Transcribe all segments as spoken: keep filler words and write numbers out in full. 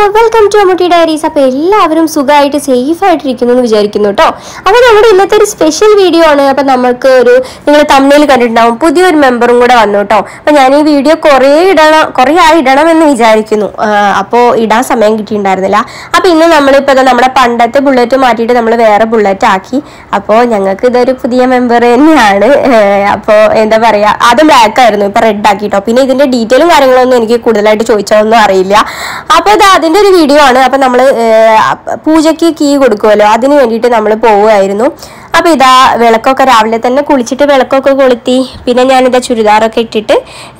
Welcome to Ammutty diaries. അപ്പോൾ എല്ലാവരും സുഖമായിട്ട് സേഫ് ആയിട്ടിരിക്കുന്നു എന്ന് വിചാരിക്കുന്നു കേട്ടോ. അപ്പോൾ നമ്മുടെ ഇന്നത്തെ ഒരു സ്പെഷ്യൽ വീഡിയോ ആണ്. അപ്പോൾ നമുക്ക് ഒരു നിങ്ങൾ തമ്മിൽ കണ്ടിട്ടുണ്ടാവും, പുതിയൊരു മെമ്പറും കൂടെ വന്നു കേട്ടോ. അപ്പോൾ ഞാൻ ഈ വീഡിയോ കുറേ ഇടണം കുറേ ആയി ഇടണമെന്ന് വിചാരിക്കുന്നു. അപ്പോൾ ഇടാൻ സമയം കിട്ടിയിട്ടുണ്ടായിരുന്നില്ല. അപ്പോൾ ഇന്ന് നമ്മളിപ്പോൾ നമ്മുടെ പണ്ടത്തെ ബുള്ളറ്റ് മാറ്റിയിട്ട് നമ്മൾ വേറെ ബുള്ളറ്റ് ആക്കി. അപ്പോൾ ഞങ്ങൾക്ക് ഇതൊരു പുതിയ മെമ്പർ തന്നെയാണ്. അപ്പോൾ എന്താ പറയുക, ആദ്യം ബ്ലാക്ക് ആയിരുന്നു, ഇപ്പോൾ റെഡ് ആക്കി കേട്ടോ. പിന്നെ ഇതിൻ്റെ ഡീറ്റെയിലും കാര്യങ്ങളൊന്നും എനിക്ക് കൂടുതലായിട്ട് ചോദിച്ചതൊന്നും അറിയില്ല. അപ്പോൾ ഇത് അതിൻ്റെ ഒരു വീഡിയോ ആണ്. അപ്പം നമ്മൾ പൂജയ്ക്ക് കീ കൊടുക്കുമല്ലോ, അതിന് വേണ്ടിയിട്ട് നമ്മൾ പോവുമായിരുന്നു. അപ്പോൾ ഇതാ വിളക്കൊക്കെ രാവിലെ തന്നെ കുളിച്ചിട്ട് വിളക്കൊക്കെ കൊളുത്തി. പിന്നെ ഞാനിതാ ചുരിദാറൊക്കെ ഇട്ടിട്ട്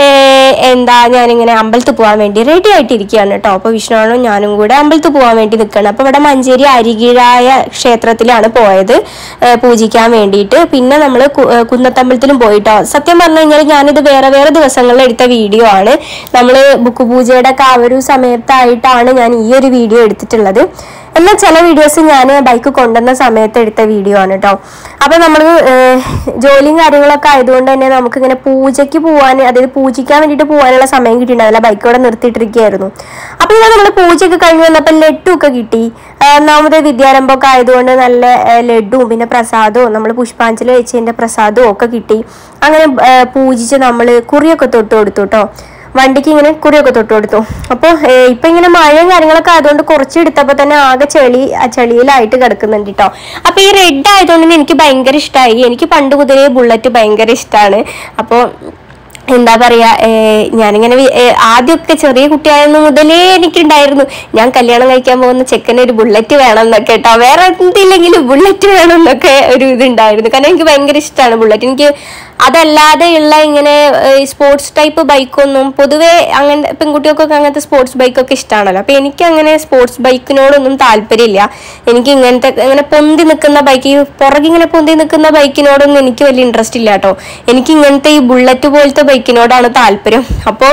എന്താ ഞാനിങ്ങനെ അമ്പലത്തിൽ പോകാൻ വേണ്ടി റെഡി ആയിട്ടിരിക്കുകയാണ് കേട്ടോ. അപ്പോൾ വിഷ്ണുവാണും ഞാനും കൂടെ അമ്പലത്തിൽ പോകാൻ വേണ്ടി നിൽക്കുകയാണ്. അപ്പോൾ ഇവിടെ മഞ്ചേരി അരികിഴായ ക്ഷേത്രത്തിലാണ് പോയത് പൂജിക്കാൻ വേണ്ടിയിട്ട്. പിന്നെ നമ്മൾ കുന്നത്തമ്പലത്തിലും പോയിട്ടോ. സത്യം പറഞ്ഞു കഴിഞ്ഞാൽ ഞാനിത് വേറെ വേറെ ദിവസങ്ങളിൽ എടുത്ത വീഡിയോ ആണ്. നമ്മൾ ബുക്ക് പൂജയുടെ ഒക്കെ ആ ഒരു സമയത്തായിട്ടാണ് ഞാൻ ഈ ഒരു വീഡിയോ എടുത്തിട്ടുള്ളത്. എന്നാൽ ചില വീഡിയോസ് ഞാൻ ബൈക്ക് കൊണ്ടുവന്ന സമയത്ത് എടുത്ത വീഡിയോ ആണ് കേട്ടോ. അപ്പോൾ നമ്മൾ ജോലിയും കാര്യങ്ങളൊക്കെ ആയതുകൊണ്ട് തന്നെ നമുക്കിങ്ങനെ പൂജയ്ക്ക് പോകാൻ, അതായത് പൂജിക്കാൻ വേണ്ടിയിട്ട് പോകാനുള്ള സമയം കിട്ടിയിട്ടുണ്ടാവില്ല. ബൈക്ക് ഇവിടെ നിർത്തിയിട്ടിരിക്കുകയായിരുന്നു. അപ്പോൾ ഇതാ നമ്മൾ പൂജയൊക്കെ കഴിഞ്ഞ് വന്നപ്പോൾ ലഡ്ഡു ഒക്കെ കിട്ടി. ഒന്നാമത് വിദ്യാരംഭമൊക്കെ ആയതുകൊണ്ട് നല്ല ലഡ്ഡുവും പിന്നെ പ്രസാദവും നമ്മൾ പുഷ്പാഞ്ജലി വെച്ചതിൻ്റെ പ്രസാദവും ഒക്കെ കിട്ടി. അങ്ങനെ പൂജിച്ച് നമ്മൾ കുറിയൊക്കെ തൊട്ട് കൊടുത്തു കേട്ടോ. വണ്ടിക്ക് ഇങ്ങനെ കുറിയൊക്കെ തൊട്ട് കൊടുത്തു. അപ്പോൾ ഇപ്പം ഇങ്ങനെ മഴയും കാര്യങ്ങളൊക്കെ ആയതുകൊണ്ട് കുറച്ച് എടുത്തപ്പോൾ തന്നെ ആകെ ചെളി ചെളിയിലായിട്ട് കിടക്കുന്നുണ്ട് കേട്ടോ. അപ്പോൾ ഈ റെഡ് ആയതുകൊണ്ട് തന്നെ എനിക്ക് ഭയങ്കര ഇഷ്ടമായി. എനിക്ക് പണ്ട് മുതലേ ബുള്ളറ്റ് ഭയങ്കര ഇഷ്ടമാണ്. അപ്പോൾ എന്താ പറയുക, ഞാനിങ്ങനെ ആദ്യമൊക്കെ ചെറിയ കുട്ടിയായിരുന്നു മുതലേ എനിക്കുണ്ടായിരുന്നു ഞാൻ കല്യാണം കഴിക്കാൻ പോകുന്ന ചെക്കന് ഒരു ബുള്ളറ്റ് വേണം എന്നൊക്കെ കേട്ടോ. വേറെ എന്തില്ലെങ്കിലും ബുള്ളറ്റ് വേണം എന്നൊക്കെ ഒരു ഇതുണ്ടായിരുന്നു. കാരണം എനിക്ക് ഭയങ്കര ഇഷ്ടമാണ് ബുള്ളറ്റ്. എനിക്ക് അതല്ലാതെയുള്ള ഇങ്ങനെ സ്പോർട്സ് ടൈപ്പ് ബൈക്കൊന്നും പൊതുവേ അങ്ങനെ പെൺകുട്ടികൾക്കൊക്കെ അങ്ങനത്തെ സ്പോർട്സ് ബൈക്കൊക്കെ ഇഷ്ടമാണല്ലോ. അപ്പോൾ എനിക്ക് അങ്ങനെ സ്പോർട്സ് ബൈക്കിനോടൊന്നും താല്പര്യമില്ല. എനിക്ക് ഇങ്ങനത്തെ ഇങ്ങനെ പൊന്തി നിൽക്കുന്ന ബൈക്ക്, പുറകിങ്ങനെ പൊന്തി നിൽക്കുന്ന ബൈക്കിനോടൊന്നും എനിക്ക് വലിയ ഇൻട്രസ്റ്റ് ഇല്ല കേട്ടോ. എനിക്ക് ഇങ്ങനത്തെ ഈ ബുള്ളറ്റ് പോലത്തെ ബൈക്കിനോടാണ് താല്പര്യം. അപ്പോൾ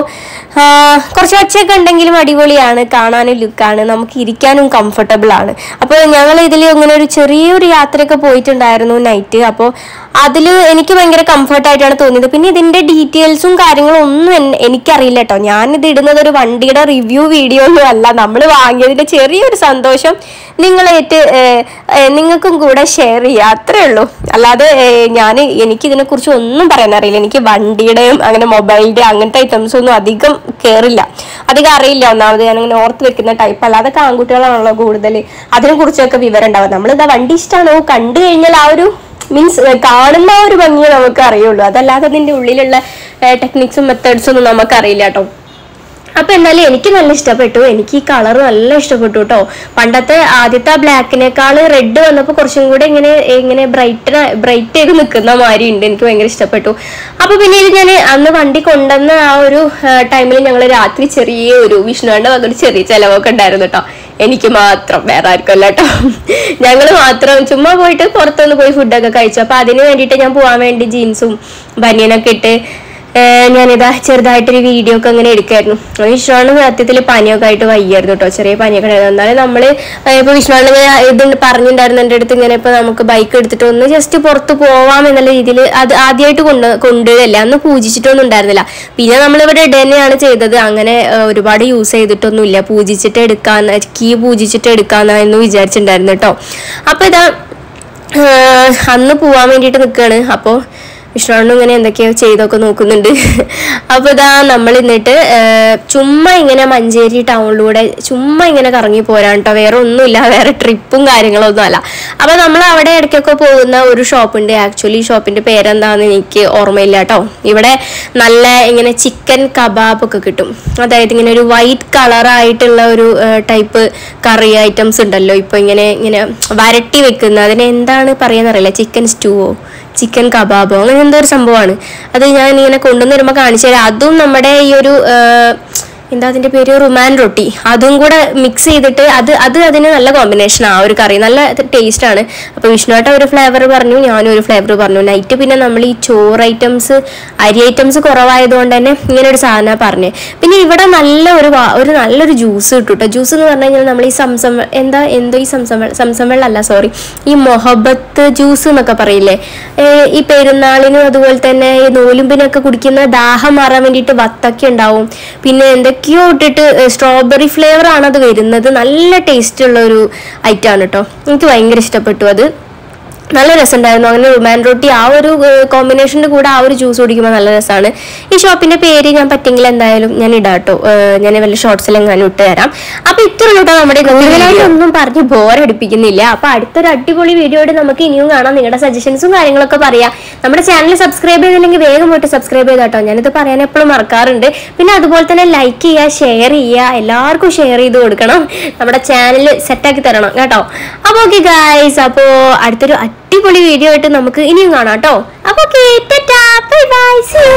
കുറച്ച് ഒച്ചയൊക്കെ ഉണ്ടെങ്കിലും അടിപൊളിയാണ്, കാണാനും ലുക്കാണ്, നമുക്ക് ഇരിക്കാനും കംഫർട്ടബിൾ ആണ്. അപ്പോൾ ഞങ്ങൾ ഇതിൽ ഇങ്ങനെ ഒരു ചെറിയൊരു യാത്രയൊക്കെ പോയിട്ടുണ്ടായിരുന്നു നൈറ്റ്. അപ്പോൾ അതിൽ എനിക്ക് ഭയങ്കര കംഫർട്ടായിട്ടാണ് തോന്നിയത്. പിന്നെ ഇതിൻ്റെ ഡീറ്റെയിൽസും കാര്യങ്ങളും ഒന്നും എനിക്കറിയില്ല കേട്ടോ. ഞാനിത് ഇടുന്നത് ഒരു വണ്ടിയുടെ റിവ്യൂ വീഡിയോ ഒന്നും അല്ല. നമ്മൾ വാങ്ങിയതിൻ്റെ ചെറിയൊരു സന്തോഷം നിങ്ങളായിട്ട് നിങ്ങൾക്കും കൂടെ ഷെയർ ചെയ്യുക, അത്രേ ഉള്ളൂ. അല്ലാതെ ഞാൻ എനിക്കിതിനെക്കുറിച്ച് ഒന്നും പറയാൻ അറിയില്ല. എനിക്ക് വണ്ടിയുടെയും അങ്ങനെ മൊബൈലിൻ്റെ അങ്ങനത്തെ ഐറ്റംസ് ഒന്നും അധികം കയറില്ല, അധികം അറിയില്ല. ഒന്നാമത് ഞാനിങ്ങനെ ഓർത്ത് വെക്കുന്ന ടൈപ്പ് അല്ല. അതൊക്കെ ആൺകുട്ടികളാണല്ലോ കൂടുതൽ അതിനെക്കുറിച്ചൊക്കെ വിവരം ഉണ്ടാവുക. നമ്മളിതാ വണ്ടി ഇഷ്ടമാണോ കണ്ടു കഴിഞ്ഞാൽ ആ ഒരു മീൻസ് കാണുന്ന ആ ഒരു ഭംഗിയെ നമുക്ക് അറിയുള്ളൂ. അതല്ലാതെ അതിൻ്റെ ഉള്ളിലുള്ള ടെക്നിക്സും മെത്തേഡ്സും ഒന്നും നമുക്കറിയില്ല കേട്ടോ. അപ്പോൾ എന്നാലും എനിക്ക് നല്ല ഇഷ്ടപ്പെട്ടു. എനിക്ക് ഈ കളർ നല്ല ഇഷ്ടപ്പെട്ടു കേട്ടോ. പണ്ടത്തെ ആദ്യത്തെ ആ ബ്ലാക്കിനേക്കാൾ റെഡ് വന്നപ്പോൾ കുറച്ചും കൂടെ ഇങ്ങനെ ഇങ്ങനെ ബ്രൈറ്റ് ബ്രൈറ്റ് ചെയ്ത് നിൽക്കുന്ന മാതിരി ഉണ്ട്. എനിക്ക് ഭയങ്കര ഇഷ്ടപ്പെട്ടു. അപ്പോൾ പിന്നെ ഇത് ഞാൻ അന്ന് വണ്ടി കൊണ്ടുവന്ന ആ ഒരു ടൈമിൽ ഞങ്ങൾ രാത്രി ചെറിയ ഒരു വിഷ്ണുവിൻ്റെ വന്നൊരു ചെറിയ ചിലവൊക്കെ ഉണ്ടായിരുന്നു കേട്ടോ. എനിക്ക് മാത്രം, വേറെ ആർക്കല്ല കേട്ടോ. ഞങ്ങൾ മാത്രം ചുമ്മാ പോയിട്ട് പുറത്തുനിന്ന് പോയി ഫുഡൊക്കെ കഴിച്ചു. അപ്പോൾ അതിന് വേണ്ടിയിട്ട് ഞാൻ പോകാൻ വേണ്ടി ജീൻസും ബനിയനൊക്കെ ഇട്ട് ഞാനിതാ ചെറുതായിട്ടൊരു വീഡിയോ ഒക്കെ അങ്ങനെ എടുക്കായിരുന്നു. വിഷ്ണുവാണ് സത്യത്തിൽ പനിയൊക്കെ ആയിട്ട് വയ്യായിരുന്നു കേട്ടോ, ചെറിയ പനിയൊക്കെ ഉണ്ടായിരുന്നു. എന്നാലും നമ്മൾ ഇപ്പോൾ വിഷ്ണുവാണ് ഇങ്ങനെ ഇത് പറഞ്ഞിട്ടുണ്ടായിരുന്നു എൻ്റെ അടുത്ത്, ഇങ്ങനെ ഇപ്പോൾ നമുക്ക് ബൈക്ക് എടുത്തിട്ട് ഒന്ന് ജസ്റ്റ് പുറത്ത് പോവാം എന്നുള്ള രീതിയിൽ. അത് ആദ്യമായിട്ട് കൊണ്ട് കൊണ്ടുവരില്ല, അന്ന് പൂജിച്ചിട്ടൊന്നും ഉണ്ടായിരുന്നില്ല. പിന്നെ നമ്മളിവിടെ ഇട തന്നെയാണ് ചെയ്തത്. അങ്ങനെ ഒരുപാട് യൂസ് ചെയ്തിട്ടൊന്നുമില്ല. പൂജിച്ചിട്ട് എടുക്കാന്ന് കീ പൂജിച്ചിട്ട് എടുക്കാമെന്നായിരുന്നു വിചാരിച്ചിട്ടുണ്ടായിരുന്നു കേട്ടോ. അപ്പോൾ ഇതാ അന്ന് പോവാൻ വേണ്ടിയിട്ട് നിൽക്കുകയാണ്. അപ്പോൾ വിഷ്ണുവാണ് ഇങ്ങനെ എന്തൊക്കെയോ ചെയ്തൊക്കെ നോക്കുന്നുണ്ട്. അപ്പോൾ ഇതാ നമ്മൾ എന്നിട്ട് ചുമ്മാ ഇങ്ങനെ മഞ്ചേരി ടൗണിലൂടെ ചുമ്മാ ഇങ്ങനെ കറങ്ങി പോരാൻ കേട്ടോ. വേറെ ഒന്നുമില്ല, വേറെ ട്രിപ്പും കാര്യങ്ങളൊന്നും അല്ല. അപ്പോൾ നമ്മൾ അവിടെ ഇടയ്ക്കൊക്കെ പോകുന്ന ഒരു ഷോപ്പുണ്ട്. ആക്ച്വലി ഈ ഷോപ്പിൻ്റെ പേരെന്താണെന്ന് എനിക്ക് ഓർമ്മയില്ല കേട്ടോ. ഇവിടെ നല്ല ഇങ്ങനെ ചിക്കൻ കബാബൊക്കെ കിട്ടും. അതായത് ഇങ്ങനെ ഒരു വൈറ്റ് കളറായിട്ടുള്ള ഒരു ടൈപ്പ് കറി ഐറ്റംസ് ഉണ്ടല്ലോ, ഇപ്പോൾ ഇങ്ങനെ ഇങ്ങനെ വരട്ടി വെക്കുന്ന, അതിന് എന്താണ് പറയാന്നറിയില്ല, ചിക്കൻ സ്റ്റൂവോ ചിക്കൻ കബാബോ അങ്ങനെ എന്തോ ഒരു സംഭവമാണ്. അത് ഞാൻ ഇങ്ങനെ കൊണ്ടുവന്ന് വരുമ്പോൾ കാണിച്ചു തരാം. അതും നമ്മുടെ ഈ ഒരു എന്താ അതിൻ്റെ പേര്, റുമാൻ റൊട്ടി, അതും കൂടെ മിക്സ് ചെയ്തിട്ട് അത് അത് അതിന് നല്ല കോമ്പിനേഷനാണ്. ആ ഒരു കറി നല്ല ടേസ്റ്റാണ്. അപ്പോൾ വിഷ്ണുവായിട്ട് ഒരു ഫ്ലേവർ പറഞ്ഞു, ഞാനും ഒരു ഫ്ലേവർ പറഞ്ഞു. നൈറ്റ് പിന്നെ നമ്മൾ ഈ ചോറ് ഐറ്റംസ് അരി ഐറ്റംസ് കുറവായതുകൊണ്ട് തന്നെ ഇങ്ങനെ ഒരു സാധനമാണ് പറഞ്ഞത്. പിന്നെ ഇവിടെ നല്ല ഒരു ഒരു നല്ലൊരു ജ്യൂസ് കിട്ടും കേട്ടോ. ജ്യൂസ് എന്ന് പറഞ്ഞു കഴിഞ്ഞാൽ നമ്മൾ ഈ സംസം എന്താ എന്തോ ഈ സംസം സംസം വെള്ളമല്ല സോറി ഈ മൊഹബത്ത് ജ്യൂസ് എന്നൊക്കെ പറയില്ലേ, ഈ പെരുന്നാളിനും അതുപോലെ തന്നെ ഈ നോലുമ്പിനൊക്കെ കുടിക്കുന്ന ദാഹം മാറാൻ വേണ്ടിയിട്ട് വത്തക്ക ഉണ്ടാവും. പിന്നെ എന്തൊക്കെ എന്തൊക്കെയോ ഇട്ടിട്ട് സ്ട്രോബെറി ഫ്ലേവർ ആണ് അത് വരുന്നത്. നല്ല ടേസ്റ്റ് ഉള്ള ഒരു ഐറ്റം ആണ് കേട്ടോ. എനിക്ക് ഭയങ്കര ഇഷ്ടപ്പെട്ടു അത്. നല്ല രസമുണ്ടായിരുന്നു. അങ്ങനെ റുമാൻ റൊട്ടി ആ ഒരു കോമ്പിനേഷൻ്റെ കൂടെ ആ ഒരു ജ്യൂസ് കുടിക്കുമ്പോൾ നല്ല രസമാണ്. ഈ ഷോപ്പിന്റെ പേര് ഞാൻ പറ്റെങ്കിൽ എന്തായാലും ഞാൻ ഇടാം കേട്ടോ. ഞാൻ വല്ല ഷോർട്സിലെങ്ങാനും ഇട്ട് തരാം. അപ്പൊ ഇത്ര കേട്ടോ നമ്മുടെ കൂടുതലായിട്ടൊന്നും പറഞ്ഞ് ബോറടിപ്പിക്കുന്നില്ല. അപ്പൊ അടുത്തൊരു അടിപൊളി വീഡിയോ ആയിട്ട് നമുക്ക് ഇനിയും കാണാം. നിങ്ങളുടെ സജഷൻസും കാര്യങ്ങളൊക്കെ പറയാം. നമ്മുടെ ചാനൽ സബ്സ്ക്രൈബ് ചെയ്തില്ലെങ്കിൽ വേഗം പോയിട്ട് സബ്സ്ക്രൈബ് ചെയ്താ കേട്ടോ. ഞാനിത് പറയാൻ എപ്പോഴും മറക്കാറുണ്ട്. പിന്നെ അതുപോലെ തന്നെ ലൈക്ക് ചെയ്യുക, ഷെയർ ചെയ്യുക, എല്ലാവർക്കും ഷെയർ ചെയ്ത് കൊടുക്കണം. നമ്മുടെ ചാനൽ സെറ്റാക്കി തരണം കേട്ടോ. അപ്പൊ ഓക്കെ ഗൈസ്, അപ്പോ അടുത്തൊരു അടിപൊളി വീഡിയോ ആയിട്ട് നമുക്ക് ഇനിയും കാണാം കേട്ടോ. അപ്പൊ okay, tata, bye bye, see U.